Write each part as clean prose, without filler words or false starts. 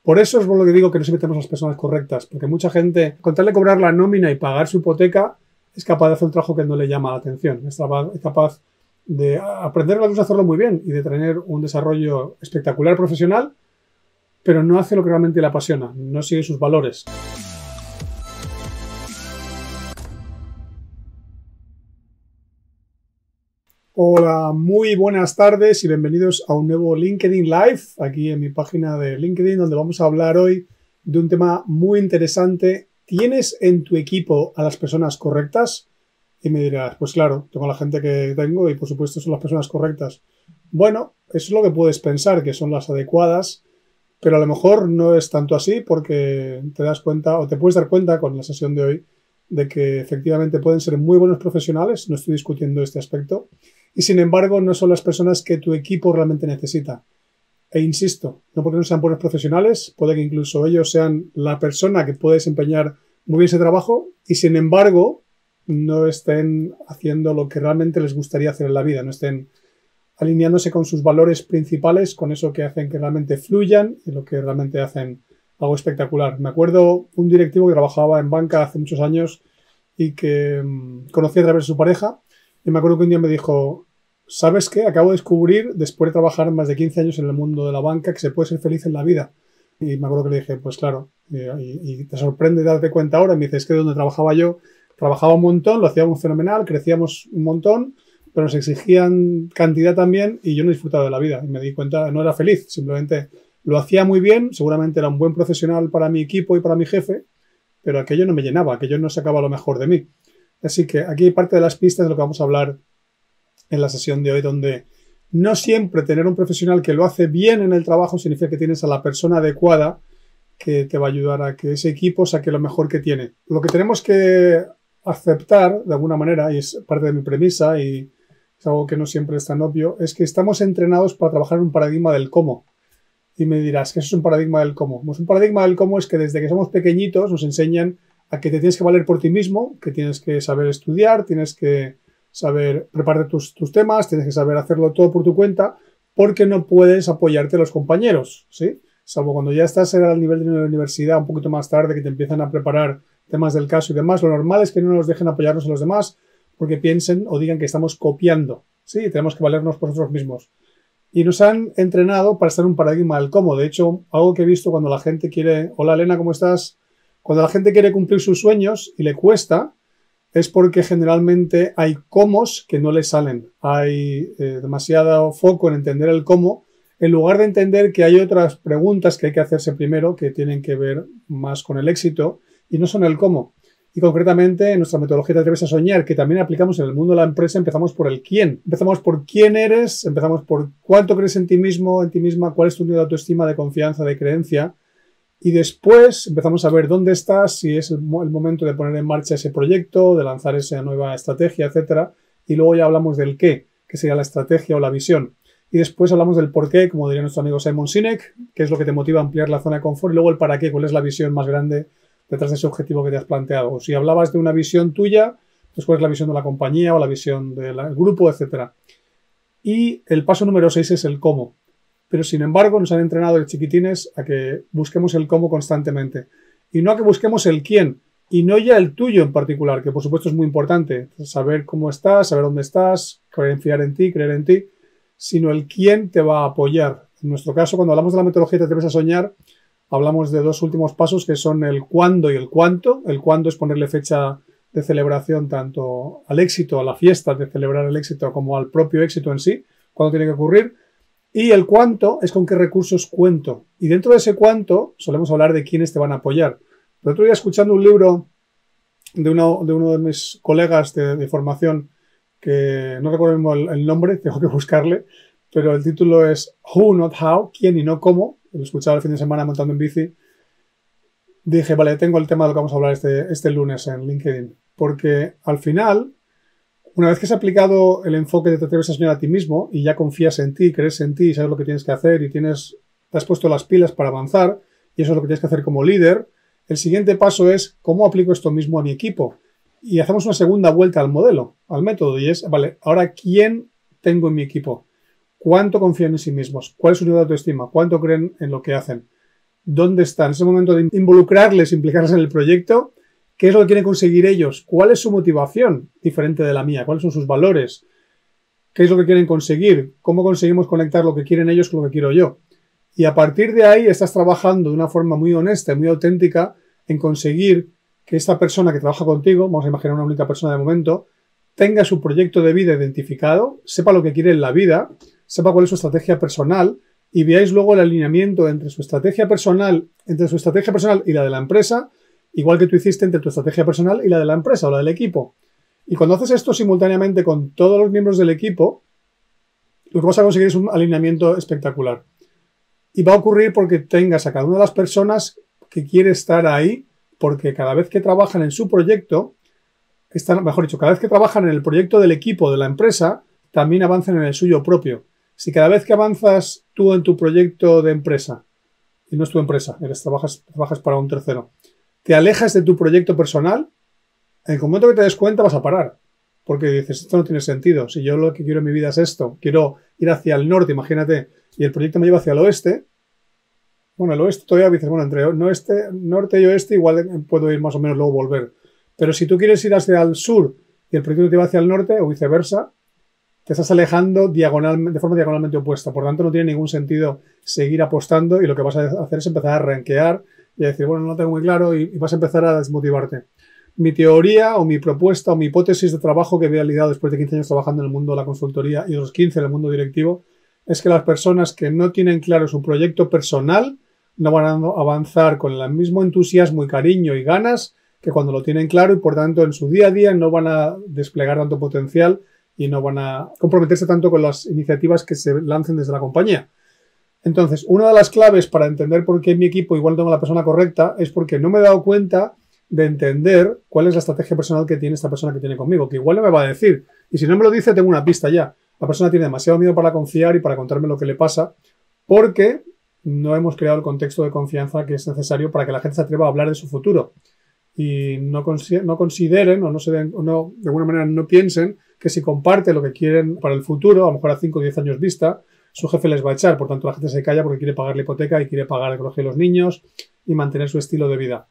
Por eso es por lo que digo que no siempre tenemos las personas correctas, porque mucha gente, con tal de cobrar la nómina y pagar su hipoteca, es capaz de hacer un trabajo que no le llama la atención. Es capaz de aprender a hacerlo muy bien y de tener un desarrollo espectacular profesional, pero no hace lo que realmente le apasiona, no sigue sus valores. Hola, muy buenas tardes y bienvenidos a un nuevo LinkedIn Live, aquí en mi página de LinkedIn, donde vamos a hablar hoy de un tema muy interesante. ¿Tienes en tu equipo a las personas correctas? Y me dirás, pues claro, tengo la gente que tengo y por supuesto son las personas correctas. Bueno, eso es lo que puedes pensar, que son las adecuadas, pero a lo mejor no es tanto así porque te das cuenta o te puedes dar cuenta con la sesión de hoy de que efectivamente pueden ser muy buenos profesionales, no estoy discutiendo este aspecto, y sin embargo no son las personas que tu equipo realmente necesita. E insisto, no porque no sean buenos profesionales, puede que incluso ellos sean la persona que puede desempeñar muy bien ese trabajo y sin embargo no estén haciendo lo que realmente les gustaría hacer en la vida, no estén alineándose con sus valores principales, con eso que hacen que realmente fluyan y lo que realmente hacen algo espectacular. Me acuerdo un directivo que trabajaba en banca hace muchos años y que conocí a través de su pareja y me acuerdo que un día me dijo, ¿sabes qué? Acabo de descubrir, después de trabajar más de 15 años en el mundo de la banca, que se puede ser feliz en la vida. Y me acuerdo que le dije, pues claro, y te sorprende darte cuenta ahora. Y me dice, es que donde trabajaba yo, trabajaba un montón, lo hacíamos fenomenal, crecíamos un montón, pero nos exigían cantidad también y yo no disfrutaba de la vida. Y me di cuenta, no era feliz, simplemente lo hacía muy bien, seguramente era un buen profesional para mi equipo y para mi jefe, pero aquello no me llenaba, aquello no sacaba lo mejor de mí. Así que aquí hay parte de las pistas de lo que vamos a hablar en la sesión de hoy, donde no siempre tener un profesional que lo hace bien en el trabajo significa que tienes a la persona adecuada que te va a ayudar a que ese equipo saque lo mejor que tiene. Lo que tenemos que aceptar de alguna manera, y es parte de mi premisa y es algo que no siempre es tan obvio, es que estamos entrenados para trabajar en un paradigma del cómo. Y me dirás, ¿qué es un paradigma del cómo? Pues un paradigma del cómo es que desde que somos pequeñitos nos enseñan a que te tienes que valer por ti mismo, que tienes que saber estudiar, tienes que saber preparar tus temas, tienes que saber hacerlo todo por tu cuenta, porque no puedes apoyarte a los compañeros, ¿sí? Salvo cuando ya estás al nivel de la universidad, un poquito más tarde, que te empiezan a preparar temas del caso y demás, lo normal es que no nos dejen apoyarnos a los demás porque piensen o digan que estamos copiando, ¿sí? Tenemos que valernos por nosotros mismos. Y nos han entrenado para estar en un paradigma del cómo. De hecho, algo que he visto cuando la gente quiere... Hola, Elena, ¿cómo estás? Cuando la gente quiere cumplir sus sueños y le cuesta, es porque generalmente hay cómos que no le salen. Hay demasiado foco en entender el cómo, en lugar de entender que hay otras preguntas que hay que hacerse primero que tienen que ver más con el éxito y no son el cómo. Y concretamente en nuestra metodología de Atreves a Soñar, que también aplicamos en el mundo de la empresa, empezamos por el quién. Empezamos por quién eres, empezamos por cuánto crees en ti mismo, en ti misma, cuál es tu nivel de autoestima, de confianza, de creencia. Y después empezamos a ver dónde estás, si es el momento de poner en marcha ese proyecto, de lanzar esa nueva estrategia, etcétera. Y luego ya hablamos del qué, que sería la estrategia o la visión. Y después hablamos del por qué, como diría nuestro amigo Simon Sinek, qué es lo que te motiva a ampliar la zona de confort. Y luego el para qué, cuál es la visión más grande detrás de ese objetivo que te has planteado. O si hablabas de una visión tuya, pues cuál es la visión de la compañía o la visión del grupo, etcétera. Y el paso número 6 es el cómo. Pero sin embargo nos han entrenado de chiquitines a que busquemos el cómo constantemente y no a que busquemos el quién y no ya el tuyo en particular, que por supuesto es muy importante, saber cómo estás, saber dónde estás, confiar en ti, creer en ti, sino el quién te va a apoyar. En nuestro caso, cuando hablamos de la metodología Te Atreves a Soñar, hablamos de dos últimos pasos que son el cuándo y el cuánto. El cuándo es ponerle fecha de celebración tanto al éxito, a la fiesta de celebrar el éxito, como al propio éxito en sí, cuándo tiene que ocurrir. Y el cuánto es con qué recursos cuento. Y dentro de ese cuánto solemos hablar de quiénes te van a apoyar. El otro día, escuchando un libro de uno de mis colegas de formación, que no recuerdo el nombre, tengo que buscarle, pero el título es Who, Not How, quién y no cómo. Lo he escuchado el fin de semana montando en bici. Dije, vale, tengo el tema de lo que vamos a hablar este lunes en LinkedIn. Porque al final, una vez que has aplicado el enfoque de Te Atreves a Soñar a ti mismo y ya confías en ti, crees en ti, sabes lo que tienes que hacer y te has puesto las pilas para avanzar, y eso es lo que tienes que hacer como líder, el siguiente paso es cómo aplico esto mismo a mi equipo. Y hacemos una segunda vuelta al modelo, al método, y es, vale, ahora ¿quién tengo en mi equipo? ¿Cuánto confían en sí mismos? ¿Cuál es su nivel de autoestima? ¿Cuánto creen en lo que hacen? dónde están. Es el momento de involucrarles, implicarles en el proyecto. ¿Qué es lo que quieren conseguir ellos? ¿Cuál es su motivación diferente de la mía? ¿Cuáles son sus valores? ¿Qué es lo que quieren conseguir? ¿Cómo conseguimos conectar lo que quieren ellos con lo que quiero yo? Y a partir de ahí estás trabajando de una forma muy honesta y muy auténtica en conseguir que esta persona que trabaja contigo, vamos a imaginar una única persona de momento, tenga su proyecto de vida identificado, sepa lo que quiere en la vida, sepa cuál es su estrategia personal y veáis luego el alineamiento entre su estrategia personal y la de la empresa, igual que tú hiciste entre tu estrategia personal y la de la empresa o la del equipo. Y cuando haces esto simultáneamente con todos los miembros del equipo, lo que vas a conseguir es un alineamiento espectacular. Y va a ocurrir porque tengas a cada una de las personas que quiere estar ahí, porque cada vez que trabajan en su proyecto, cada vez que trabajan en el proyecto del equipo de la empresa, también avanzan en el suyo propio. Si cada vez que avanzas tú en tu proyecto de empresa, y no es tu empresa, trabajas para un tercero, te alejas de tu proyecto personal, en el momento que te des cuenta vas a parar. Porque dices, esto no tiene sentido. Si yo lo que quiero en mi vida es esto, quiero ir hacia el norte, imagínate, y el proyecto me lleva hacia el oeste, bueno, el oeste todavía dices, bueno, entre norte y oeste igual puedo ir más o menos, luego volver. Pero si tú quieres ir hacia el sur y el proyecto te lleva hacia el norte o viceversa, te estás alejando de forma diagonalmente opuesta. Por lo tanto, no tiene ningún sentido seguir apostando y lo que vas a hacer es empezar a rankear y a decir, bueno, no lo tengo muy claro y vas a empezar a desmotivarte. Mi teoría o mi propuesta o mi hipótesis de trabajo que he validado después de 15 años trabajando en el mundo de la consultoría y otros 15 en el mundo directivo es que las personas que no tienen claro su proyecto personal no van a avanzar con el mismo entusiasmo y cariño y ganas que cuando lo tienen claro y por tanto en su día a día no van a desplegar tanto potencial y no van a comprometerse tanto con las iniciativas que se lancen desde la compañía. Entonces, una de las claves para entender por qué mi equipo igual no tengo la persona correcta es porque no me he dado cuenta de entender cuál es la estrategia personal que tiene esta persona que tiene conmigo, que igual no me va a decir. Y si no me lo dice, tengo una pista ya. La persona tiene demasiado miedo para confiar y para contarme lo que le pasa porque no hemos creado el contexto de confianza que es necesario para que la gente se atreva a hablar de su futuro. Y no consideren o de alguna manera no piensen que si comparte lo que quieren para el futuro, a lo mejor a 5 o 10 años vista, su jefe les va a echar. Por tanto, la gente se calla porque quiere pagar la hipoteca y quiere pagar el colegio de los niños y mantener su estilo de vida.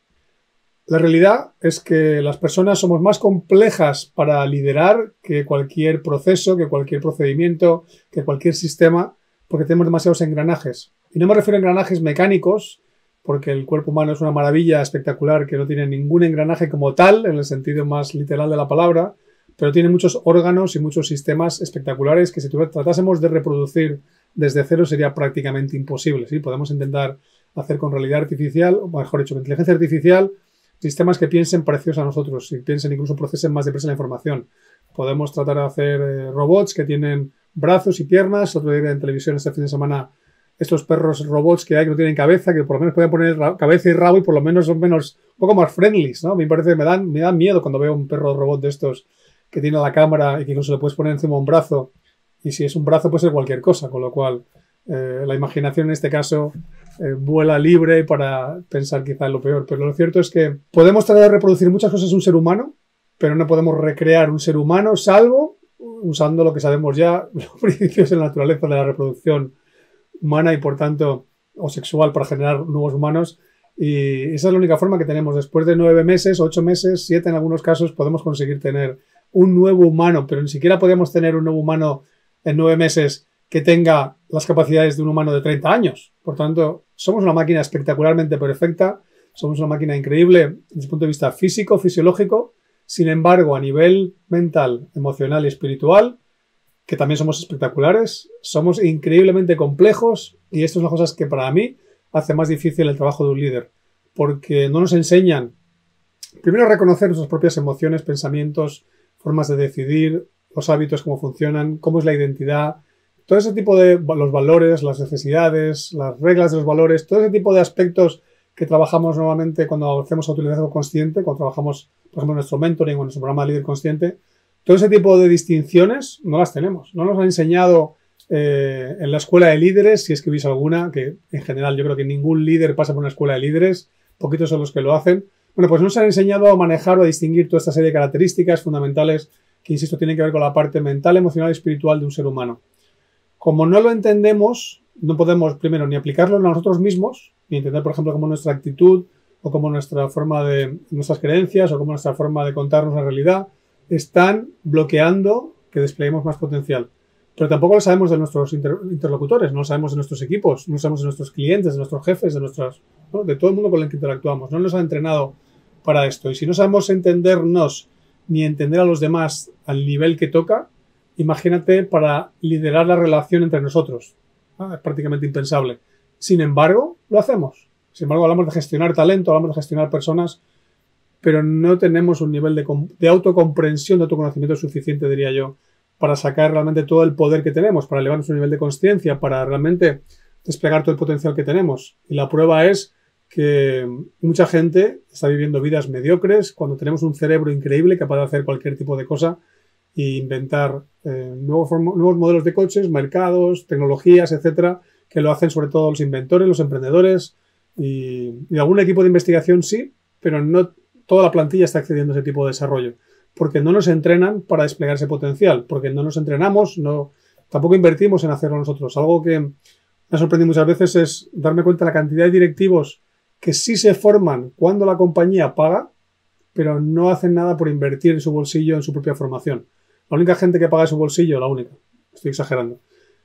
La realidad es que las personas somos más complejas para liderar que cualquier proceso, que cualquier procedimiento, que cualquier sistema, porque tenemos demasiados engranajes. Y no me refiero a engranajes mecánicos, porque el cuerpo humano es una maravilla espectacular que no tiene ningún engranaje como tal, en el sentido más literal de la palabra, pero tiene muchos órganos y muchos sistemas espectaculares que si tratásemos de reproducir desde cero sería prácticamente imposible. ¿Sí? Podemos intentar hacer con realidad artificial, o mejor dicho, con inteligencia artificial, sistemas que piensen parecidos a nosotros, y piensen incluso procesen más deprisa la información. Podemos tratar de hacer robots que tienen brazos y piernas. Otro día en televisión este fin de semana estos perros robots que hay que no tienen cabeza, que por lo menos pueden poner cabeza y rabo y por lo menos son un poco más friendly, ¿no? Me parece, me dan miedo cuando veo un perro robot de estos que tiene la cámara y que incluso le puedes poner encima un brazo y si es un brazo puede ser cualquier cosa, con lo cual la imaginación en este caso vuela libre para pensar quizá en lo peor, pero lo cierto es que podemos tratar de reproducir muchas cosas de un ser humano, pero no podemos recrear un ser humano salvo usando lo que sabemos ya, los principios de la naturaleza de la reproducción humana y por tanto o sexual para generar nuevos humanos, y esa es la única forma que tenemos. Después de 9 meses, 8 meses, 7 en algunos casos podemos conseguir tener un nuevo humano, pero ni siquiera podemos tener un nuevo humano en 9 meses que tenga las capacidades de un humano de 30 años. Por tanto, somos una máquina espectacularmente perfecta, somos una máquina increíble desde el punto de vista físico, fisiológico. Sin embargo, a nivel mental, emocional y espiritual, que también somos espectaculares, somos increíblemente complejos y esto es una cosa que para mí hace más difícil el trabajo de un líder, porque no nos enseñan primero a reconocer nuestras propias emociones, pensamientos, formas de decidir, los hábitos, cómo funcionan, cómo es la identidad, todo ese tipo de los valores, las necesidades, las reglas de los valores, todo ese tipo de aspectos que trabajamos normalmente cuando hacemos autoliderazgo consciente, cuando trabajamos, por ejemplo, en nuestro mentoring o en nuestro programa de líder consciente. Todo ese tipo de distinciones no las tenemos. No nos han enseñado en la escuela de líderes, si es que hubiese alguna, que en general yo creo que ningún líder pasa por una escuela de líderes, poquitos son los que lo hacen. Bueno, pues nos han enseñado a manejar o a distinguir toda esta serie de características fundamentales que, insisto, tienen que ver con la parte mental, emocional y espiritual de un ser humano. Como no lo entendemos, no podemos, primero, ni aplicarlo a nosotros mismos, ni entender, por ejemplo, cómo nuestra actitud o cómo nuestra forma de, nuestras creencias o cómo nuestra forma de contarnos la realidad están bloqueando que despleguemos más potencial. Pero tampoco lo sabemos de nuestros interlocutores, no lo sabemos de nuestros equipos, no lo sabemos de nuestros clientes, de nuestros jefes, de todo el mundo con el que interactuamos. No nos han entrenado para esto. Y si no sabemos entendernos ni entender a los demás al nivel que toca, imagínate para liderar la relación entre nosotros. Es prácticamente impensable. Sin embargo, lo hacemos. Sin embargo, hablamos de gestionar talento, hablamos de gestionar personas, pero no tenemos un nivel de autocomprensión, de autoconocimiento suficiente, diría yo, para sacar realmente todo el poder que tenemos, para elevar nuestro nivel de consciencia, para realmente desplegar todo el potencial que tenemos. Y la prueba es que mucha gente está viviendo vidas mediocres cuando tenemos un cerebro increíble capaz de hacer cualquier tipo de cosa e inventar nuevos modelos de coches, mercados, tecnologías, etcétera, que lo hacen sobre todo los inventores, los emprendedores y algún equipo de investigación sí, pero no toda la plantilla está accediendo a ese tipo de desarrollo, porque no nos entrenan para desplegar ese potencial, porque no nos entrenamos, tampoco invertimos en hacerlo nosotros. Algo que me ha sorprendido muchas veces es darme cuenta de la cantidad de directivos que sí se forman cuando la compañía paga, pero no hacen nada por invertir en su bolsillo, en su propia formación. La única gente que paga de su bolsillo, la única, estoy exagerando.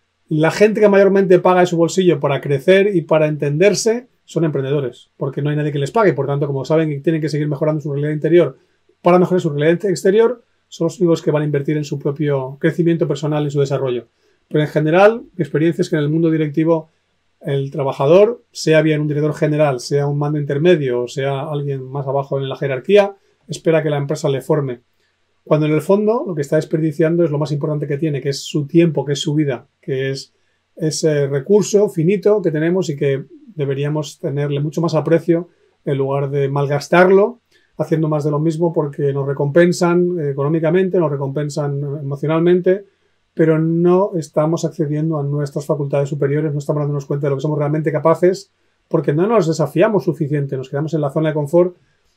La gente que mayormente paga de su bolsillo para crecer y para entenderse son emprendedores, porque no hay nadie que les pague. Por tanto, como saben que tienen que seguir mejorando su realidad interior para mejorar su realidad exterior, son los únicos que van a invertir en su propio crecimiento personal y su desarrollo. Pero en general, mi experiencia es que en el mundo directivo el trabajador, sea bien un director general, sea un mando intermedio o sea alguien más abajo en la jerarquía, espera que la empresa le forme. Cuando en el fondo lo que está desperdiciando es lo más importante que tiene, que es su tiempo, que es su vida, que es ese recurso finito que tenemos y que deberíamos tenerle mucho más aprecio en lugar de malgastarlo haciendo más de lo mismo, porque nos recompensan económicamente, nos recompensan emocionalmente, pero no estamos accediendo a nuestras facultades superiores, no estamos dándonos cuenta de lo que somos realmente capaces, porque no nos desafiamos suficiente, nos quedamos en la zona de confort.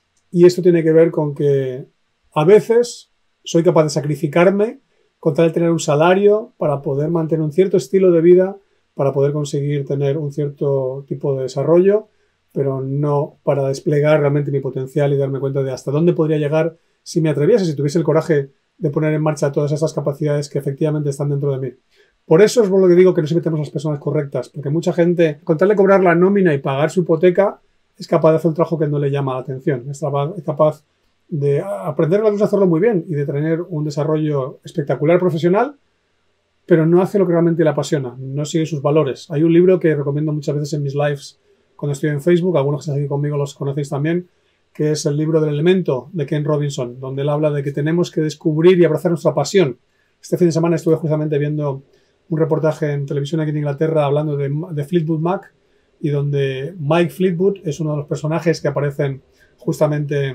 Y esto tiene que ver con que a veces soy capaz de sacrificarme con tal de tener un salario para poder mantener un cierto estilo de vida, para poder conseguir tener un cierto tipo de desarrollo, pero no para desplegar realmente mi potencial y darme cuenta de hasta dónde podría llegar si me atreviese, si tuviese el coraje de poner en marcha todas esas capacidades que efectivamente están dentro de mí. Por eso es lo que digo, que no siempre tenemos las personas correctas, porque mucha gente, con tal de cobrar la nómina y pagar su hipoteca, es capaz de hacer un trabajo que no le llama la atención, es capaz de aprender a hacerlo muy bien y de tener un desarrollo espectacular profesional, pero no hace lo que realmente le apasiona, no sigue sus valores. Hay un libro que recomiendo muchas veces en mis lives cuando estoy en Facebook, algunos que están aquí conmigo los conocéis también, que es el libro del elemento de Ken Robinson, donde él habla de que tenemos que descubrir y abrazar nuestra pasión. Este fin de semana estuve justamente viendo un reportaje en televisión aquí en Inglaterra hablando de Fleetwood Mac, y donde Mike Fleetwood es uno de los personajes que aparecen justamente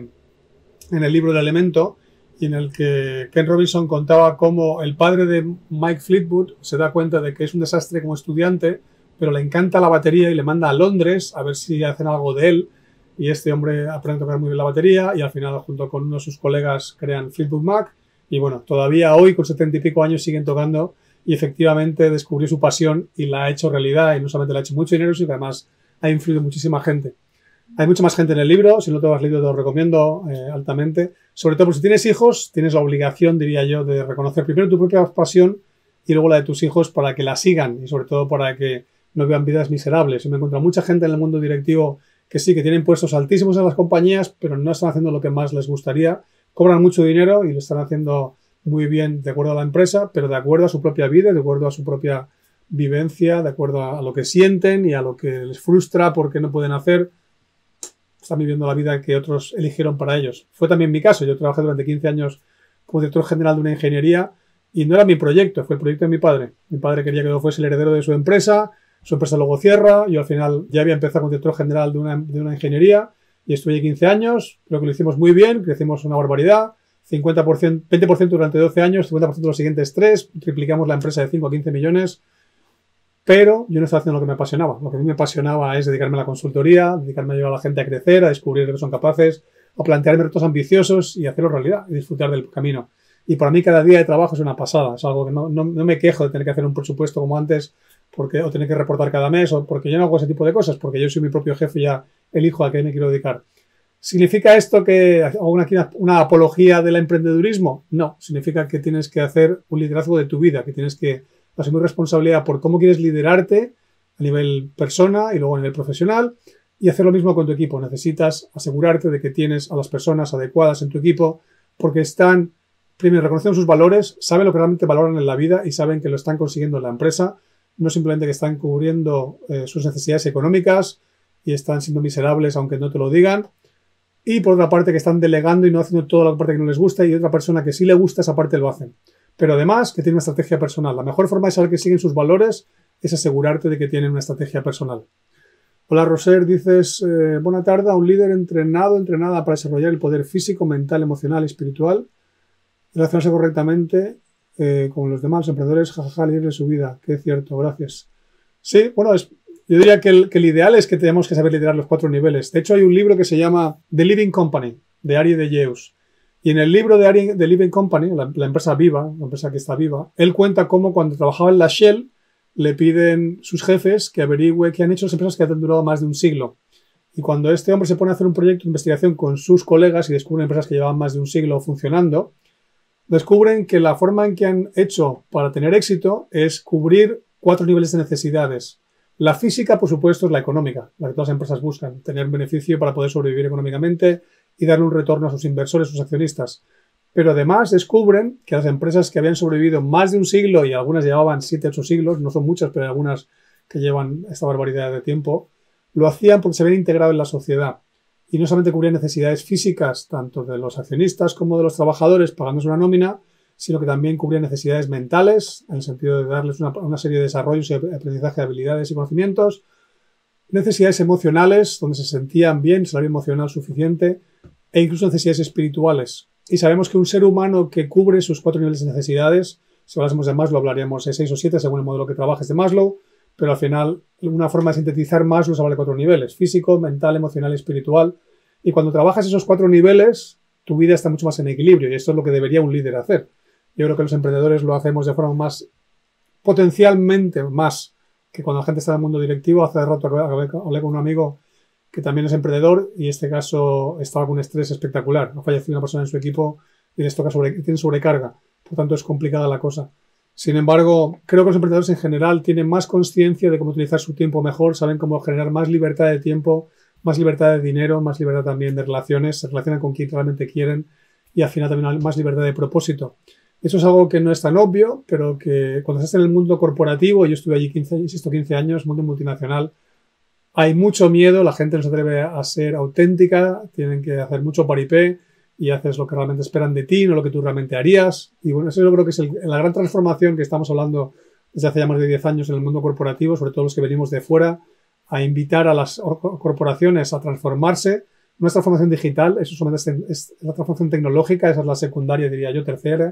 en el libro del elemento, y en el que Ken Robinson contaba cómo el padre de Mike Fleetwood se da cuenta de que es un desastre como estudiante, pero le encanta la batería y le manda a Londres a ver si hacen algo de él. Y este hombre aprende a tocar muy bien la batería y al final, junto con uno de sus colegas, crean Fleetwood Mac. Y bueno, todavía hoy, con 70 y pico años, siguen tocando, y efectivamente descubrió su pasión y la ha hecho realidad, y no solamente le ha hecho mucho dinero, sino que además ha influido muchísima gente. Hay mucha más gente en el libro, si no te lo has leído te lo recomiendo altamente. Sobre todo porque si tienes hijos, tienes la obligación, diría yo, de reconocer primero tu propia pasión y luego la de tus hijos para que la sigan y sobre todo para que no vean vidas miserables. Yo me encuentro mucha gente en el mundo directivo que sí, que tienen puestos altísimos en las compañías, pero no están haciendo lo que más les gustaría. Cobran mucho dinero y lo están haciendo muy bien de acuerdo a la empresa, pero de acuerdo a su propia vida, de acuerdo a su propia vivencia, de acuerdo a lo que sienten y a lo que les frustra porque no pueden hacer. Están viviendo la vida que otros eligieron para ellos. Fue también mi caso. Yo trabajé durante 15 años como director general de una ingeniería y no era mi proyecto, fue el proyecto de mi padre. Mi padre quería que yo fuese el heredero de su empresa luego cierra. Yo al final ya había empezado como director general de una ingeniería y estuve 15 años. Creo que lo hicimos muy bien, crecimos una barbaridad. 50%, 20% durante 12 años, 50% de los siguientes 3, triplicamos la empresa de 5 a 15 millones. Pero yo no estaba haciendo lo que me apasionaba. Lo que a mí me apasionaba es dedicarme a la consultoría, dedicarme a ayudar a la gente a crecer, a descubrir lo que son capaces, a plantearme retos ambiciosos y hacerlo realidad y disfrutar del camino. Y para mí cada día de trabajo es una pasada. Es algo que no me quejo de tener que hacer un presupuesto como antes, o tener que reportar cada mes, o porque yo no hago ese tipo de cosas, porque yo soy mi propio jefe y ya elijo a qué me quiero dedicar. ¿Significa esto que hago una apología del emprendedurismo? No, significa que tienes que hacer un liderazgo de tu vida, que tienes que asumir responsabilidad por cómo quieres liderarte a nivel persona y luego a nivel profesional, y hacer lo mismo con tu equipo. Necesitas asegurarte de que tienes a las personas adecuadas en tu equipo porque están, primero, reconociendo sus valores, saben lo que realmente valoran en la vida y saben que lo están consiguiendo en la empresa, no simplemente que están cubriendo sus necesidades económicas y están siendo miserables aunque no te lo digan. Y por otra parte que están delegando y no haciendo toda la parte que no les gusta, y otra persona que sí le gusta esa parte lo hacen. Pero además que tiene una estrategia personal. La mejor forma de saber que siguen sus valores es asegurarte de que tienen una estrategia personal. Hola Roser, dices, buena tarde, a un líder entrenada para desarrollar el poder físico, mental, emocional y espiritual, relacionarse correctamente con los demás, los emprendedores, jajaja, líder de su vida. Que es cierto, gracias. Sí, bueno, yo diría que el ideal es que tenemos que saber liderar los 4 niveles. De hecho, hay un libro que se llama The Living Company, de Ari de Yeus. Y en el libro de Ari de Living Company, la empresa viva, la empresa que está viva, él cuenta cómo cuando trabajaba en la Shell, le piden sus jefes que averigüe qué han hecho las empresas que han durado más de un siglo. Y cuando este hombre se pone a hacer un proyecto de investigación con sus colegas y descubren empresas que llevaban más de un siglo funcionando, descubren que la forma en que han hecho para tener éxito es cubrir 4 niveles de necesidades. La física, por supuesto, es la económica, la que todas las empresas buscan, tener beneficio para poder sobrevivir económicamente y darle un retorno a sus inversores, sus accionistas. Pero además descubren que las empresas que habían sobrevivido más de un siglo y algunas llevaban 7, 8 siglos, no son muchas, pero hay algunas que llevan esta barbaridad de tiempo, lo hacían porque se habían integrado en la sociedad. Y no solamente cubrían necesidades físicas, tanto de los accionistas como de los trabajadores, pagándose una nómina, sino que también cubrían necesidades mentales, en el sentido de darles una serie de desarrollos y aprendizaje de habilidades y conocimientos, necesidades emocionales, donde se sentían bien, salario emocional suficiente, e incluso necesidades espirituales. Y sabemos que un ser humano que cubre sus 4 niveles de necesidades, si hablásemos de Maslow hablaríamos de 6 o 7 según el modelo que trabajes de Maslow, pero al final una forma de sintetizar Maslow se habla de 4 niveles, físico, mental, emocional y espiritual. Y cuando trabajas esos 4 niveles, tu vida está mucho más en equilibrio y esto es lo que debería un líder hacer. Yo creo que los emprendedores lo hacemos de forma más, potencialmente más que cuando la gente está en el mundo directivo. Hace rato hablé con un amigo que también es emprendedor y en este caso estaba con un estrés espectacular. Ha fallecido una persona en su equipo y les toca tienen sobrecarga. Por tanto, es complicada la cosa. Sin embargo, creo que los emprendedores en general tienen más conciencia de cómo utilizar su tiempo mejor, saben cómo generar más libertad de tiempo, más libertad de dinero, más libertad también de relaciones, se relacionan con quien realmente quieren y al final también más libertad de propósito. Eso es algo que no es tan obvio, pero que cuando estás en el mundo corporativo, yo estuve allí 15 años, mundo multinacional, hay mucho miedo, la gente no se atreve a ser auténtica, tienen que hacer mucho paripé y haces lo que realmente esperan de ti, no lo que tú realmente harías. Y bueno, eso yo creo que es la gran transformación que estamos hablando desde hace ya más de 10 años en el mundo corporativo, sobre todo los que venimos de fuera, a invitar a las corporaciones a transformarse. No es transformación digital, eso solamente es la transformación tecnológica, esa es la secundaria, diría yo, tercera.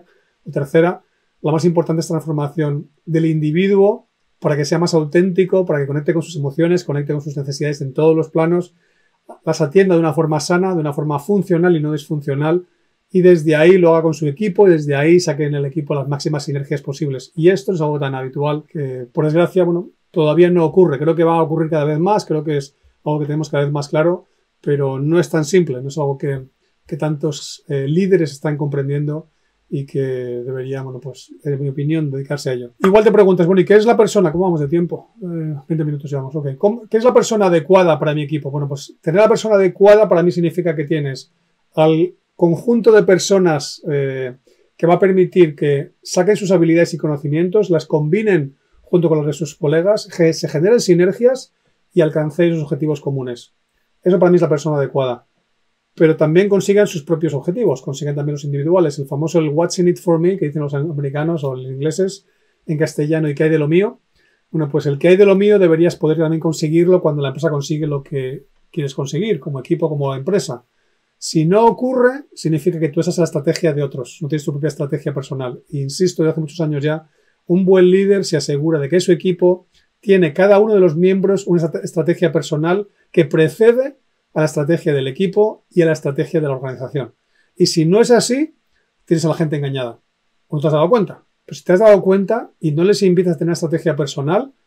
La más importante es transformación del individuo para que sea más auténtico, para que conecte con sus emociones, conecte con sus necesidades en todos los planos, las atienda de una forma sana, de una forma funcional y no disfuncional, y desde ahí lo haga con su equipo y desde ahí saque en el equipo las máximas sinergias posibles. Y esto es algo tan habitual que, por desgracia, bueno, todavía no ocurre. Creo que va a ocurrir cada vez más, creo que es algo que tenemos cada vez más claro, pero no es tan simple, no es algo que tantos líderes están comprendiendo y que deberían, bueno, pues, en mi opinión, dedicarse a ello. Igual te preguntas, bueno, ¿y qué es la persona? ¿Cómo vamos de tiempo? 20 minutos llevamos, ok. ¿Qué es la persona adecuada para mi equipo? Bueno, pues tener la persona adecuada para mí significa que tienes al conjunto de personas que va a permitir que saquen sus habilidades y conocimientos, las combinen junto con los de sus colegas, que se generen sinergias y alcancéis sus objetivos comunes. Eso para mí es la persona adecuada. Pero también consigan sus propios objetivos, consigan también los individuales. El famoso what's in it for me, que dicen los americanos o los ingleses en castellano, y qué hay de lo mío. Bueno, pues el que hay de lo mío deberías poder también conseguirlo cuando la empresa consigue lo que quieres conseguir, como equipo, como empresa. Si no ocurre, significa que tú esa es la estrategia de otros, no tienes tu propia estrategia personal. E insisto, desde hace muchos años ya, un buen líder se asegura de que su equipo tiene cada uno de los miembros una estrategia personal que precede a la estrategia del equipo y a la estrategia de la organización. Y si no es así, tienes a la gente engañada. ¿No te has dado cuenta? Pues si te has dado cuenta y no les invitas a tener estrategia personal,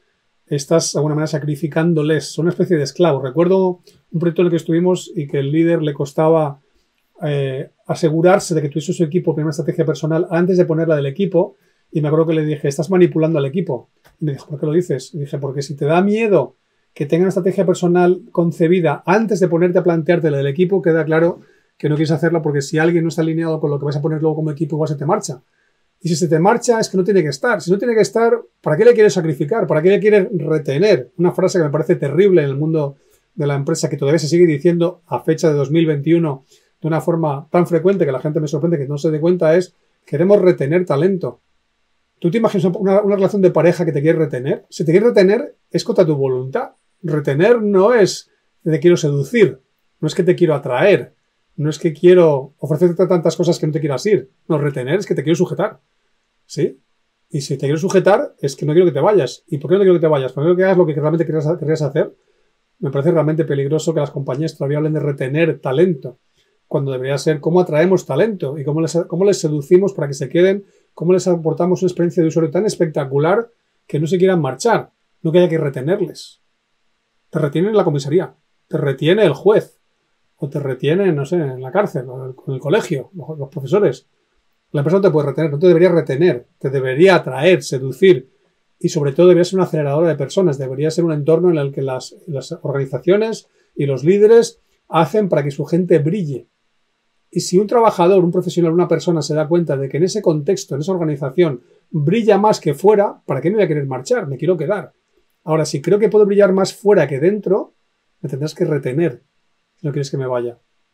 estás de alguna manera sacrificándoles. Son una especie de esclavos. Recuerdo un proyecto en el que estuvimos y que el líder le costaba asegurarse de que tuviese su equipo primera estrategia personal antes de ponerla del equipo, y me acuerdo que le dije, estás manipulando al equipo. Y me dijo, ¿por qué lo dices? Y dije, porque si te da miedo que tenga una estrategia personal concebida antes de ponerte a plantearte la del equipo, queda claro que no quieres hacerla, porque si alguien no está alineado con lo que vas a poner luego como equipo, igual se te marcha. Y si se te marcha es que no tiene que estar. Si no tiene que estar, ¿para qué le quieres sacrificar? ¿Para qué le quieres retener? Una frase que me parece terrible en el mundo de la empresa, que todavía se sigue diciendo a fecha de 2021 de una forma tan frecuente que la gente me sorprende que no se dé cuenta, es: queremos retener talento. ¿Tú te imaginas una relación de pareja que te quiere retener? Si te quiere retener, es contra tu voluntad. Retener no es que te quiero seducir, no es que te quiero atraer, no es que quiero ofrecerte tantas cosas que no te quieras ir. No, retener es que te quiero sujetar. ¿Sí? Y si te quiero sujetar, es que no quiero que te vayas. ¿Y por qué no quiero que te vayas? Porque no quiero que hagas lo que realmente querías hacer. Me parece realmente peligroso que las compañías todavía hablen de retener talento, cuando debería ser cómo atraemos talento y cómo les seducimos para que se queden, cómo les aportamos una experiencia de usuario tan espectacular que no se quieran marchar, no que haya que retenerles. Te retienen en la comisaría, te retiene el juez, o te retiene, no sé, en la cárcel, o en el colegio, los profesores. La empresa no te puede retener, no te debería retener, te debería atraer, seducir, y sobre todo debería ser una aceleradora de personas, debería ser un entorno en el que las organizaciones y los líderes hacen para que su gente brille. Y si un trabajador, un profesional, una persona se da cuenta de que en ese contexto, en esa organización, brilla más que fuera, ¿para qué me voy a querer marchar? Me quiero quedar. Ahora, si creo que puedo brillar más fuera que dentro, me tendrás que retener si no quieres que me vaya.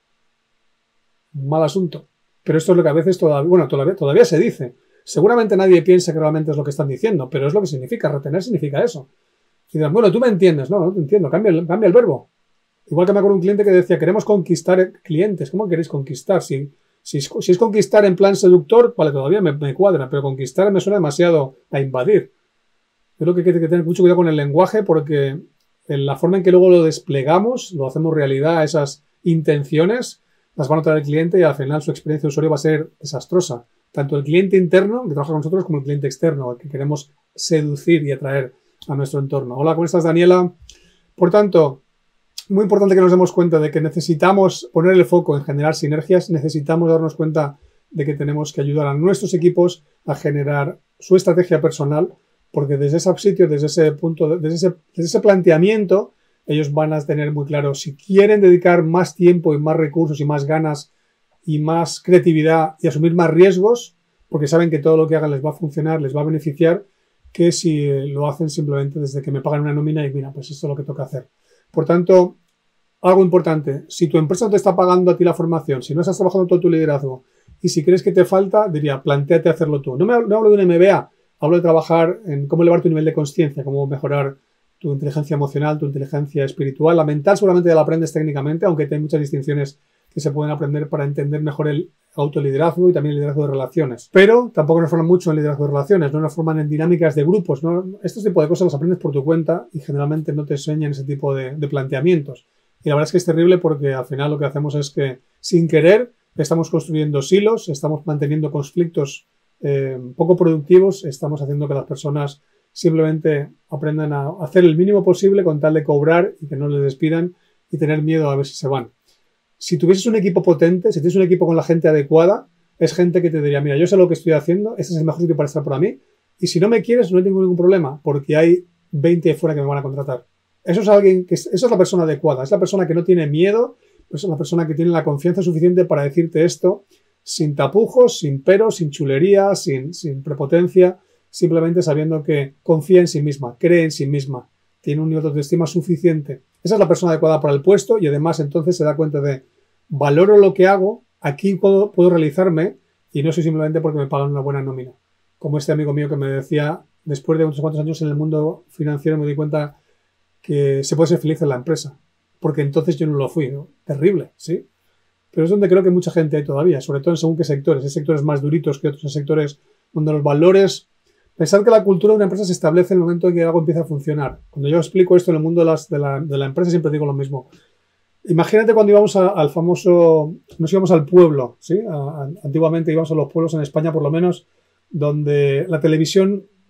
Mal asunto. Pero esto es lo que a veces todavía se dice. Seguramente nadie piensa que realmente es lo que están diciendo, pero es lo que significa. Retener significa eso. Y dirán, bueno, tú me entiendes. No, no te entiendo. Cambia el verbo. Igual que me acuerdo un cliente que decía, queremos conquistar clientes. ¿Cómo queréis conquistar? Si es conquistar en plan seductor, vale, todavía me cuadra, pero conquistar me suena demasiado a invadir. Yo creo que hay que tener mucho cuidado con el lenguaje, porque en la forma en que luego lo desplegamos, lo hacemos realidad, esas intenciones, las va a notar el cliente y al final su experiencia de usuario va a ser desastrosa. Tanto el cliente interno, que trabaja con nosotros, como el cliente externo, al que queremos seducir y atraer a nuestro entorno. Hola, ¿cómo estás, Daniela? Por tanto, muy importante que nos demos cuenta de que necesitamos poner el foco en generar sinergias, necesitamos darnos cuenta de que tenemos que ayudar a nuestros equipos a generar su estrategia personal, porque desde ese sitio, desde ese punto, desde ese planteamiento, ellos van a tener muy claro si quieren dedicar más tiempo y más recursos y más ganas y más creatividad y asumir más riesgos, porque saben que todo lo que hagan les va a funcionar, les va a beneficiar, que si lo hacen simplemente desde que me pagan una nómina y mira, pues esto es lo que toca hacer. Por tanto, algo importante, si tu empresa no te está pagando a ti la formación, si no estás trabajando todo tu liderazgo y si crees que te falta, diría, plantéate hacerlo tú. No hablo de un MBA, hablo de trabajar en cómo elevar tu nivel de consciencia, cómo mejorar tu inteligencia emocional, tu inteligencia espiritual. La mental seguramente ya la aprendes técnicamente, aunque hay muchas distinciones que se pueden aprender para entender mejor el autoliderazgo y también el liderazgo de relaciones. Pero tampoco nos forman mucho en liderazgo de relaciones, no nos forman en dinámicas de grupos, ¿no? Este tipo de cosas las aprendes por tu cuenta y generalmente no te enseñan ese tipo de planteamientos. Y la verdad es que es terrible, porque al final lo que hacemos es que, sin querer, estamos construyendo silos, estamos manteniendo conflictos poco productivos, estamos haciendo que las personas simplemente aprendan a hacer el mínimo posible con tal de cobrar y que no les despidan y tener miedo a ver si se van. Si tuvieses un equipo potente, si tienes un equipo con la gente adecuada, es gente que te diría, mira, yo sé lo que estoy haciendo, este es el mejor sitio para estar para mí, y si no me quieres no tengo ningún problema, porque hay 20 fuera que me van a contratar. Eso es la persona adecuada, es la persona que no tiene miedo, es la persona que tiene la confianza suficiente para decirte esto sin tapujos, sin peros, sin chulería, sin prepotencia, simplemente sabiendo que confía en sí misma, cree en sí misma, tiene un nivel de autoestima suficiente. Esa es la persona adecuada para el puesto y además entonces se da cuenta de valoro lo que hago, aquí puedo realizarme y no soy simplemente porque me pagan una buena nómina. Como este amigo mío que me decía, después de unos cuantos años en el mundo financiero me di cuenta que se puede ser feliz en la empresa, porque entonces yo no lo fui, ¿no? Terrible, ¿sí? Pero es donde creo que mucha gente hay todavía, sobre todo en según qué sectores. Hay sectores más duritos que otros, hay sectores donde los valores... Pensar que la cultura de una empresa se establece en el momento en que algo empieza a funcionar. Cuando yo explico esto en el mundo de la empresa siempre digo lo mismo. Imagínate cuando íbamos al famoso... Nos íbamos al pueblo, ¿sí? Antiguamente íbamos a los pueblos en España, por lo menos, donde la televisión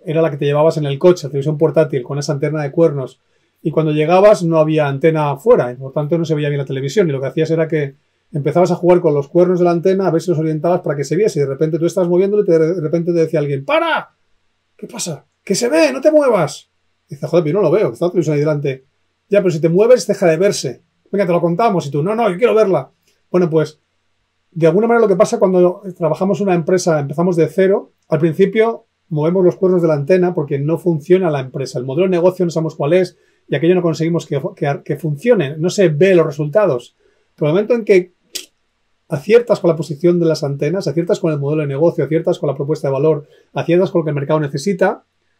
era la que te llevabas en el coche, la televisión portátil con esa antena de cuernos. Y cuando llegabas no había antena afuera, y por tanto no se veía bien la televisión. Y lo que hacías era que empezabas a jugar con los cuernos de la antena a ver si los orientabas para que se viese. Y de repente tú estabas moviéndolo y de repente te decía alguien, ¡para! ¿Qué pasa? ¡Que se ve! ¡No te muevas! Y dices, joder, pero yo no lo veo, que está la televisión ahí delante. Ya, pero si te mueves deja de verse. Venga, te lo contamos. Y tú, no, yo quiero verla. Bueno, pues, de alguna manera lo que pasa cuando trabajamos en una empresa, empezamos de cero, al principio movemos los cuernos de la antena porque no funciona la empresa. El modelo de negocio no sabemos cuál es y aquello no conseguimos que funcione. No se ve los resultados. Pero el momento en que aciertas con la posición de las antenas, aciertas con el modelo de negocio, aciertas con la propuesta de valor, aciertas con lo que el mercado necesita,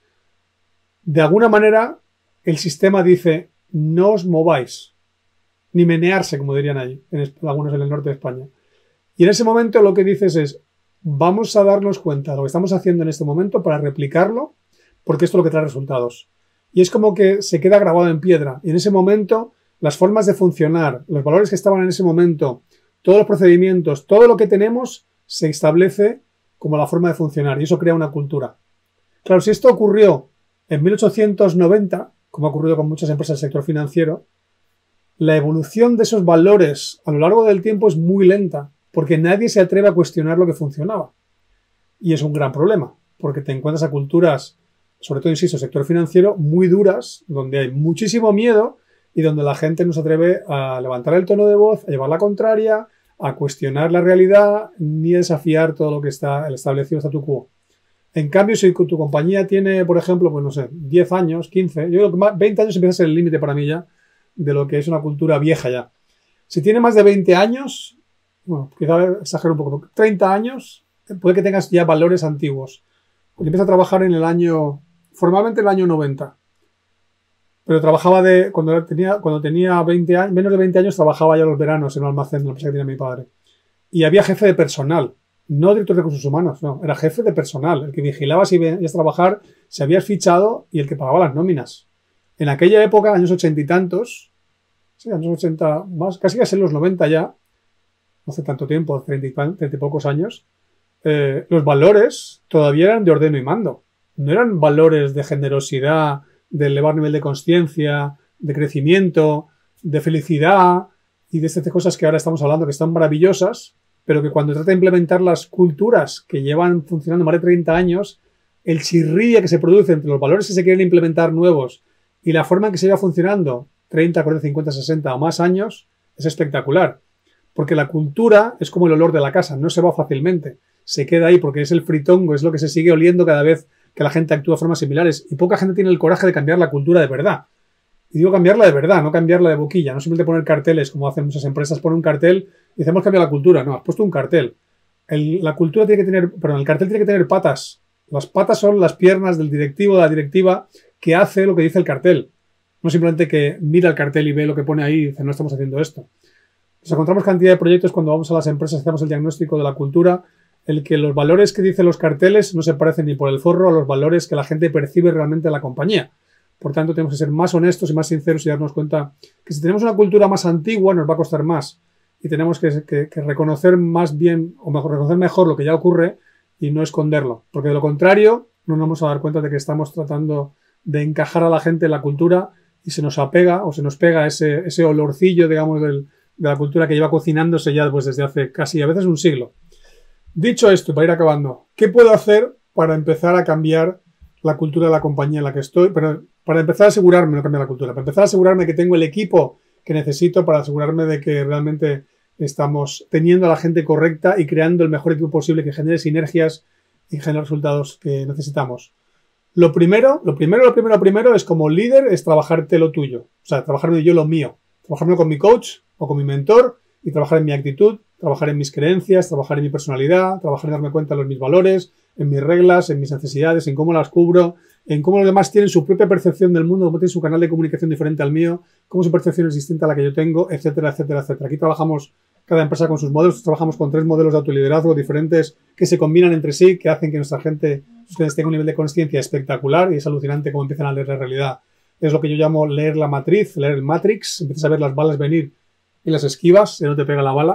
de alguna manera el sistema dice, no os mováis, ni menearse, como dirían allí, algunos en el norte de España. Y en ese momento lo que dices es, vamos a darnos cuenta de lo que estamos haciendo en este momento para replicarlo, porque esto es lo que trae resultados. Y es como que se queda grabado en piedra. Y en ese momento, las formas de funcionar, los valores que estaban en ese momento, todos los procedimientos, todo lo que tenemos, se establece como la forma de funcionar. Y eso crea una cultura. Claro, si esto ocurrió en 1890, como ha ocurrido con muchas empresas del sector financiero, la evolución de esos valores a lo largo del tiempo es muy lenta, porque nadie se atreve a cuestionar lo que funcionaba. Y es un gran problema, porque te encuentras a culturas, sobre todo, insisto, sector financiero, muy duras, donde hay muchísimo miedo y donde la gente no se atreve a levantar el tono de voz, a llevar la contraria, a cuestionar la realidad, ni a desafiar todo lo que está el establecido statu quo. En cambio, si tu compañía tiene, por ejemplo, pues no sé, 10 años, 15, yo creo que 20 años empieza a ser el límite para mí ya de lo que es una cultura vieja ya. Si tiene más de 20 años, bueno, quizá exagero un poco, 30 años, puede que tengas ya valores antiguos. Porque empieza a trabajar en el año, formalmente el año 90. Pero trabajaba cuando tenía 20 años, menos de 20 años, trabajaba ya los veranos en un almacén de la empresa que tenía mi padre. Y había jefe de personal, no director de recursos humanos, no, era jefe de personal, el que vigilaba si venías a trabajar, si habías fichado y el que pagaba las nóminas. En aquella época, años 80 y tantos, sí, años 80, más, casi a ser los 90 ya, no hace tanto tiempo, 30 y pocos años, los valores todavía eran de ordeno y mando. No eran valores de generosidad, de elevar nivel de consciencia, de crecimiento, de felicidad y de estas cosas que ahora estamos hablando que están maravillosas, pero que cuando trata de implementar las culturas que llevan funcionando más de 30 años, el chirría que se produce entre los valores que se quieren implementar nuevos y la forma en que se lleva funcionando 30, 40, 50, 60 o más años es espectacular. Porque la cultura es como el olor de la casa, no se va fácilmente. Se queda ahí porque es el fritongo, es lo que se sigue oliendo cada vez que la gente actúa de formas similares. Y poca gente tiene el coraje de cambiar la cultura de verdad. Y digo cambiarla de verdad, no cambiarla de boquilla. No simplemente poner carteles, como hacen muchas empresas, ponen un cartel y decimos cambiar la cultura. No, has puesto un cartel. El cartel tiene que tener patas. Las patas son las piernas del directivo o de la directiva que hace lo que dice el cartel. No simplemente que mira el cartel y ve lo que pone ahí y dice, no estamos haciendo esto. Nos encontramos cantidad de proyectos cuando vamos a las empresas y hacemos el diagnóstico de la cultura, el que los valores que dicen los carteles no se parecen ni por el forro a los valores que la gente percibe realmente en la compañía. Por tanto, tenemos que ser más honestos y más sinceros y darnos cuenta que si tenemos una cultura más antigua nos va a costar más. Y tenemos que reconocer más bien, o mejor, reconocer mejor lo que ya ocurre y no esconderlo. Porque de lo contrario, no nos vamos a dar cuenta de que estamos tratando de encajar a la gente en la cultura y se nos apega o se nos pega ese olorcillo, digamos, de la cultura que lleva cocinándose ya pues, desde hace casi a veces un siglo. Dicho esto, para ir acabando, ¿qué puedo hacer para empezar a cambiar la cultura de la compañía en la que estoy? Pero para empezar a asegurarme, no cambiar la cultura, para empezar a asegurarme que tengo el equipo que necesito para asegurarme de que realmente estamos teniendo a la gente correcta y creando el mejor equipo posible que genere sinergias y genere resultados que necesitamos. Lo primero es como líder es trabajarte lo tuyo. O sea, trabajarme yo lo mío. Trabajarme con mi coach o con mi mentor y trabajar en mi actitud, trabajar en mis creencias, trabajar en mi personalidad, trabajar en darme cuenta de mis valores, en mis reglas, en mis necesidades, en cómo las cubro, en cómo los demás tienen su propia percepción del mundo, cómo tienen su canal de comunicación diferente al mío, cómo su percepción es distinta a la que yo tengo, etcétera, etcétera, etcétera. Aquí trabajamos cada empresa con sus modelos, trabajamos con 3 modelos de autoliderazgo diferentes que se combinan entre sí, que hacen que nuestra gente tenga un nivel de consciencia espectacular y es alucinante cómo empiezan a leer la realidad. Es lo que yo llamo leer la matriz, leer el Matrix, empiezas a ver las balas venir y las esquivas, y no te pega la bala.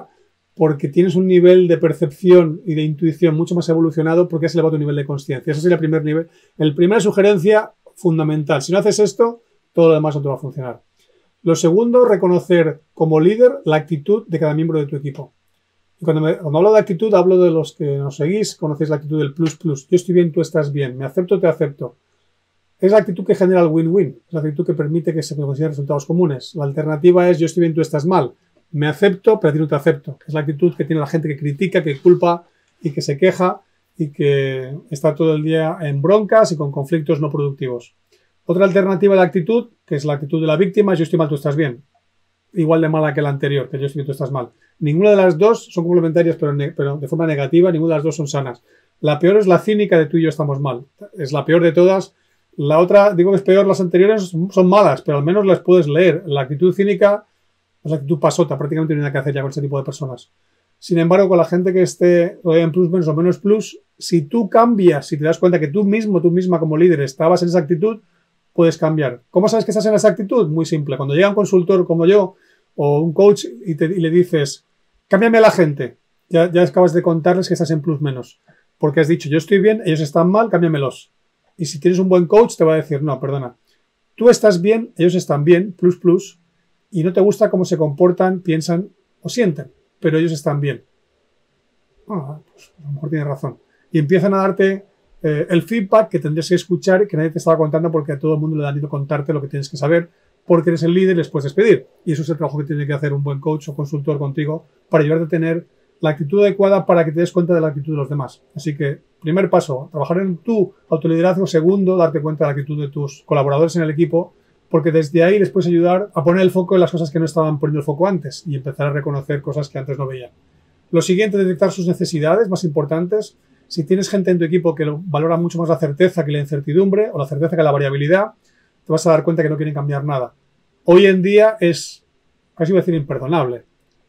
porque tienes un nivel de percepción y de intuición mucho más evolucionado porque has elevado tu nivel de consciencia. Ese sería el primer nivel. La primera sugerencia fundamental. Si no haces esto, todo lo demás no te va a funcionar. Lo segundo, reconocer como líder la actitud de cada miembro de tu equipo. Y cuando hablo de actitud, hablo de los que nos seguís, conocéis la actitud del plus plus. Yo estoy bien, tú estás bien. Me acepto, te acepto. Es la actitud que genera el win-win. Es la actitud que permite que se consigan resultados comunes. La alternativa es yo estoy bien, tú estás mal. Me acepto, pero a ti no te acepto. Es la actitud que tiene la gente que critica, que culpa y que se queja y que está todo el día en broncas y con conflictos no productivos. Otra alternativa de la actitud, que es la actitud de la víctima, es yo estoy mal, tú estás bien. Igual de mala que la anterior, que yo estoy bien, tú estás mal. Ninguna de las dos son complementarias, pero de forma negativa, ninguna de las dos son sanas. La peor es la cínica de tú y yo estamos mal. Es la peor de todas. La otra, digo que es peor, las anteriores son malas, pero al menos las puedes leer. La actitud cínica es la actitud pasota, prácticamente no hay nada que hacer ya con ese tipo de personas. Sin embargo, con la gente que esté en plus, menos o menos plus, si tú cambias, si te das cuenta que tú mismo, tú misma como líder estabas en esa actitud, puedes cambiar. ¿Cómo sabes que estás en esa actitud? Muy simple. Cuando llega un consultor como yo o un coach y le dices, cámbiame a la gente, ya acabas de contarles que estás en plus menos. Porque has dicho, yo estoy bien, ellos están mal, cámbiamelos. Y si tienes un buen coach, te va a decir, no, perdona, tú estás bien, ellos están bien, plus plus, y no te gusta cómo se comportan, piensan o sienten, pero ellos están bien. Pues a lo mejor tienes razón. Y empiezan a darte el feedback que tendrías que escuchar y que nadie te estaba contando porque a todo el mundo le da miedo contarte lo que tienes que saber porque eres el líder y les puedes despedir. Y eso es el trabajo que tiene que hacer un buen coach o consultor contigo para ayudarte a tener la actitud adecuada para que te des cuenta de la actitud de los demás. Así que, primer paso, trabajar en tu autoliderazgo. Segundo, darte cuenta de la actitud de tus colaboradores en el equipo, porque desde ahí les puedes ayudar a poner el foco en las cosas que no estaban poniendo el foco antes y empezar a reconocer cosas que antes no veían. Lo siguiente, detectar sus necesidades más importantes. Si tienes gente en tu equipo que valora mucho más la certeza que la incertidumbre o la certeza que la variabilidad, te vas a dar cuenta que no quieren cambiar nada. Hoy en día es, casi voy a decir, imperdonable.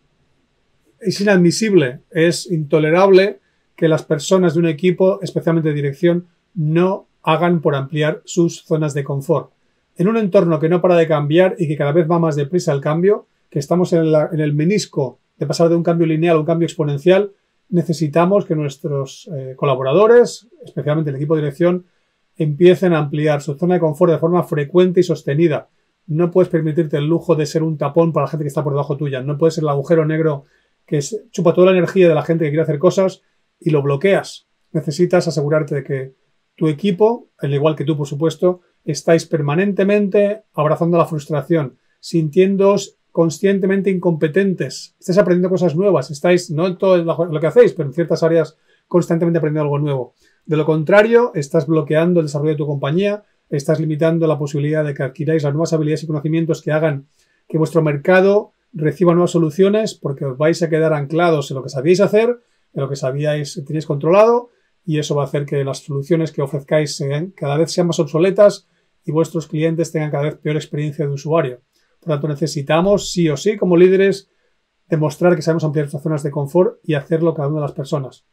Es inadmisible, es intolerable que las personas de un equipo, especialmente de dirección, no hagan por ampliar sus zonas de confort. En un entorno que no para de cambiar y que cada vez va más deprisa el cambio, que estamos en el menisco de pasar de un cambio lineal a un cambio exponencial, necesitamos que nuestros colaboradores, especialmente el equipo de dirección, empiecen a ampliar su zona de confort de forma frecuente y sostenida. No puedes permitirte el lujo de ser un tapón para la gente que está por debajo tuya. No puedes ser el agujero negro que chupa toda la energía de la gente que quiere hacer cosas y lo bloqueas. Necesitas asegurarte de que tu equipo, al igual que tú, por supuesto, estáis permanentemente abrazando la frustración, sintiéndoos conscientemente incompetentes, estáis aprendiendo cosas nuevas, estáis, no en todo lo que hacéis, pero en ciertas áreas constantemente aprendiendo algo nuevo. De lo contrario, estás bloqueando el desarrollo de tu compañía, estás limitando la posibilidad de que adquiráis las nuevas habilidades y conocimientos que hagan que vuestro mercado reciba nuevas soluciones, porque os vais a quedar anclados en lo que sabíais hacer, en lo que teníais controlado, y eso va a hacer que las soluciones que ofrezcáis cada vez sean más obsoletas y vuestros clientes tengan cada vez peor experiencia de usuario. Por lo tanto, necesitamos, sí o sí, como líderes, demostrar que sabemos ampliar nuestras zonas de confort y hacerlo cada una de las personas.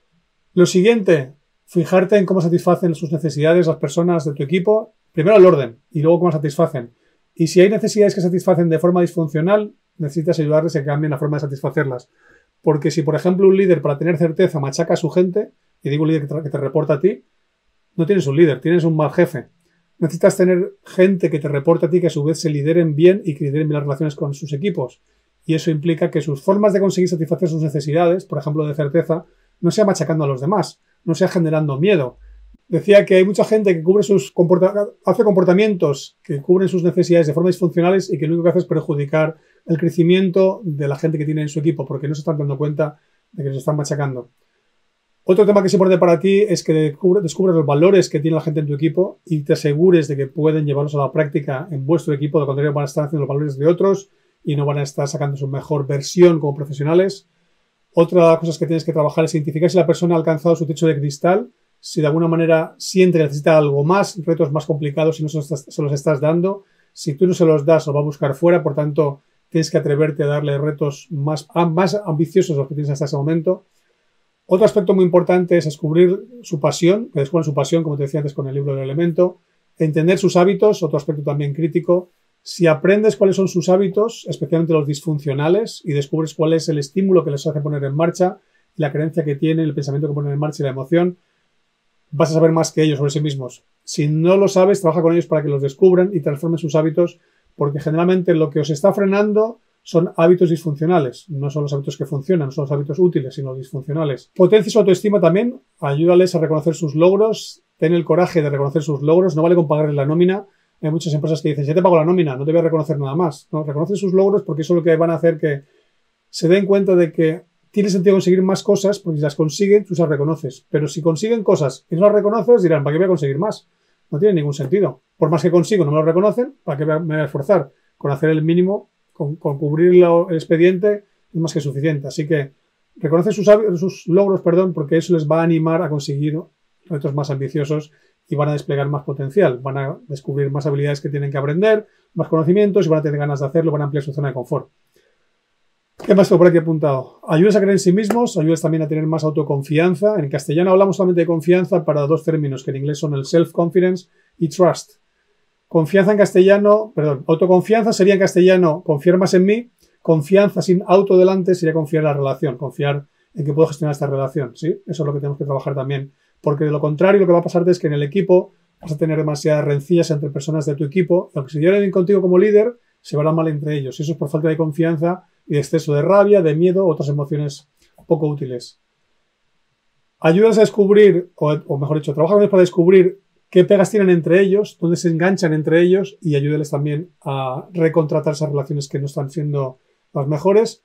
Lo siguiente, fijarte en cómo satisfacen sus necesidades las personas de tu equipo. Primero el orden y luego cómo satisfacen. Y si hay necesidades que satisfacen de forma disfuncional, necesitas ayudarles a que cambien la forma de satisfacerlas. Porque si, por ejemplo, un líder para tener certeza machaca a su gente, y digo un líder que te reporta a ti, no tienes un líder, tienes un mal jefe. Necesitas tener gente que te reporte a ti que a su vez se lideren bien y que lideren bien las relaciones con sus equipos. Y eso implica que sus formas de conseguir satisfacer sus necesidades, por ejemplo de certeza, no sea machacando a los demás, no sea generando miedo. Decía que hay mucha gente que hace comportamientos que cubren sus necesidades de forma disfuncionales y que lo único que hace es perjudicar el crecimiento de la gente que tiene en su equipo porque no se están dando cuenta de que se están machacando. Otro tema que es importante para ti es que descubras los valores que tiene la gente en tu equipo y te asegures de que pueden llevarlos a la práctica en vuestro equipo. De lo contrario, van a estar haciendo los valores de otros y no van a estar sacando su mejor versión como profesionales. Otra de las cosas que tienes que trabajar es identificar si la persona ha alcanzado su techo de cristal, si de alguna manera siente que necesita algo más, retos más complicados y no se los estás dando. Si tú no se los das, los va a buscar fuera. Por tanto, tienes que atreverte a darle retos más ambiciosos a los que tienes hasta ese momento. Otro aspecto muy importante es descubrir su pasión, como te decía antes con el libro del elemento, entender sus hábitos, otro aspecto también crítico. Si aprendes cuáles son sus hábitos, especialmente los disfuncionales, y descubres cuál es el estímulo que les hace poner en marcha, la creencia que tienen, el pensamiento que ponen en marcha y la emoción, vas a saber más que ellos sobre sí mismos. Si no lo sabes, trabaja con ellos para que los descubran y transformen sus hábitos, porque generalmente lo que os está frenando son hábitos disfuncionales. No son los hábitos que funcionan, no son los hábitos útiles, sino los disfuncionales. Potencia su autoestima también, ayúdales a reconocer sus logros, ten el coraje de reconocer sus logros, no vale con pagarles la nómina. Hay muchas empresas que dicen, ya te pago la nómina, no te voy a reconocer nada más. No, reconoce sus logros porque eso es lo que van a hacer que se den cuenta de que tiene sentido conseguir más cosas, porque si las consiguen, tú las reconoces. Pero si consiguen cosas y no las reconoces, dirán, ¿para qué voy a conseguir más? No tiene ningún sentido. Por más que consigo, no me lo reconocen, ¿para qué me voy a esforzar? Con hacer el mínimo, con cubrir el expediente, es más que suficiente. Así que reconoce sus logros, porque eso les va a animar a conseguir retos más ambiciosos y van a desplegar más potencial. Van a descubrir más habilidades que tienen que aprender, más conocimientos y van a tener ganas de hacerlo, van a ampliar su zona de confort. ¿Qué más tengo por aquí apuntado? Ayudas a creer en sí mismos, ayudas también a tener más autoconfianza. En castellano hablamos solamente de confianza para dos términos que en inglés son el self-confidence y trust. Confianza en castellano, autoconfianza sería en castellano confiar más en mí. Confianza sin auto delante sería confiar en la relación, confiar en que puedo gestionar esta relación, ¿sí? Eso es lo que tenemos que trabajar también. Porque de lo contrario, lo que va a pasarte es que en el equipo vas a tener demasiadas rencillas entre personas de tu equipo. Lo que se lleven contigo como líder se verá mal entre ellos. Y eso es por falta de confianza y de exceso de rabia, de miedo u otras emociones poco útiles. Ayúdales a descubrir, o mejor dicho, trabaja con ellos para descubrir qué pegas tienen entre ellos, dónde se enganchan entre ellos y ayúdales también a recontratar esas relaciones que no están siendo las mejores.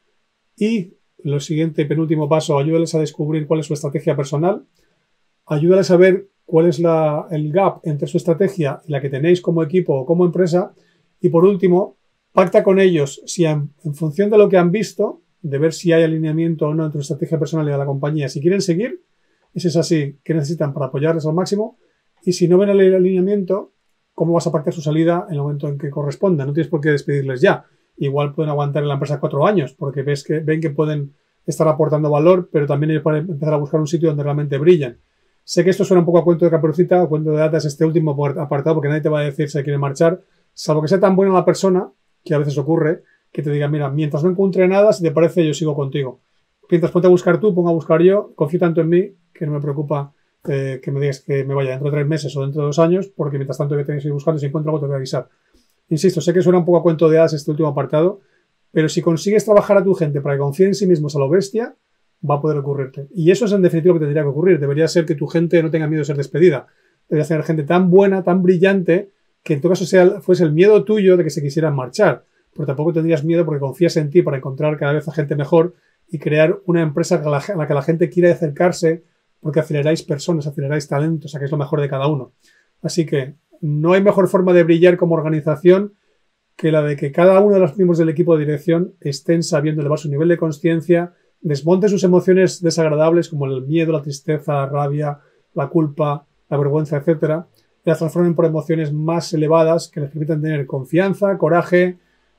Y lo siguiente y penúltimo paso, ayúdales a descubrir cuál es su estrategia personal. Ayúdales a ver cuál es el gap entre su estrategia y la que tenéis como equipo o como empresa. Y por último, pacta con ellos si en función de lo que han visto, de ver si hay alineamiento o no entre su estrategia personal y de la compañía, si quieren seguir, y si es así, ¿qué necesitan para apoyarles al máximo? Y si no ven el alineamiento, ¿cómo vas a pactar su salida en el momento en que corresponda? No tienes por qué despedirles ya. Igual pueden aguantar en la empresa 4 años porque ven que pueden estar aportando valor, pero también ellos pueden empezar a buscar un sitio donde realmente brillan. Sé que esto suena un poco a cuento de Caperucita, a cuento de hadas este último apartado, porque nadie te va a decir si quiere marchar, salvo que sea tan buena la persona, que a veces ocurre, que te diga, mira, mientras no encuentre nada, si te parece, yo sigo contigo. Mientras ponte a buscar tú, ponga a buscar yo, confío tanto en mí que no me preocupa que me digas que me vaya dentro de 3 meses o dentro de 2 años, porque mientras tanto voy a tener que seguir buscando, si encuentro algo te voy a avisar. Insisto, sé que suena un poco a cuento de hadas este último apartado, pero si consigues trabajar a tu gente para que confíe en sí mismos a lo bestia, va a poder ocurrirte. Y eso es en definitiva lo que tendría que ocurrir. Debería ser que tu gente no tenga miedo de ser despedida. Debería ser gente tan buena, tan brillante, que en todo caso fuese el miedo tuyo de que se quisieran marchar. Pero tampoco tendrías miedo porque confías en ti para encontrar cada vez a gente mejor y crear una empresa a la que la gente quiera acercarse porque aceleráis personas, aceleráis talentos, saquéis lo mejor de cada uno. Así que no hay mejor forma de brillar como organización que la de que cada uno de los miembros del equipo de dirección estén sabiendo elevar su nivel de consciencia, desmonten sus emociones desagradables como el miedo, la tristeza, la rabia, la culpa, la vergüenza, etc. Y las transformen por emociones más elevadas que les permitan tener confianza, coraje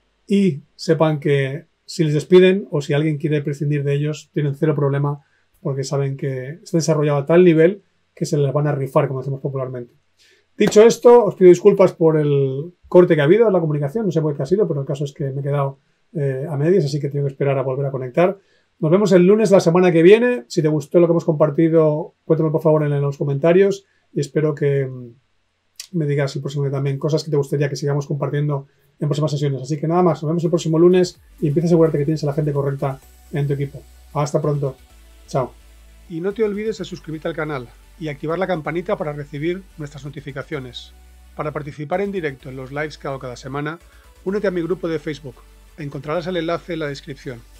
y sepan que si les despiden o si alguien quiere prescindir de ellos, tienen cero problema porque saben que está desarrollado a tal nivel que se les van a rifar, como decimos popularmente. Dicho esto, os pido disculpas por el corte que ha habido en la comunicación, no sé por qué ha sido, pero el caso es que me he quedado a medias, así que tengo que esperar a volver a conectar. Nos vemos el lunes de la semana que viene. Si te gustó lo que hemos compartido, cuéntame por favor en los comentarios y espero que me digas el próximo día también cosas que te gustaría que sigamos compartiendo en próximas sesiones. Así que nada más, nos vemos el próximo lunes y empieza a asegurarte que tienes a la gente correcta en tu equipo. Hasta pronto. Chao. Y no te olvides de suscribirte al canal y activar la campanita para recibir nuestras notificaciones. Para participar en directo en los lives que hago cada semana, únete a mi grupo de Facebook. Encontrarás el enlace en la descripción.